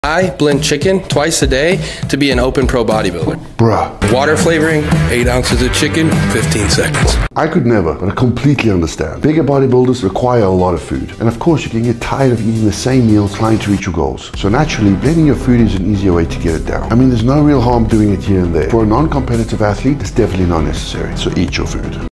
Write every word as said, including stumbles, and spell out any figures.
I blend chicken twice a day to be an open pro bodybuilder. Bruh. Water flavoring, eight ounces of chicken, fifteen seconds. I could never, but I completely understand. Bigger bodybuilders require a lot of food. And of course, you can get tired of eating the same meal trying to reach your goals. So naturally, blending your food is an easier way to get it down. I mean, there's no real harm doing it here and there. For a non-competitive athlete, it's definitely not necessary. So eat your food.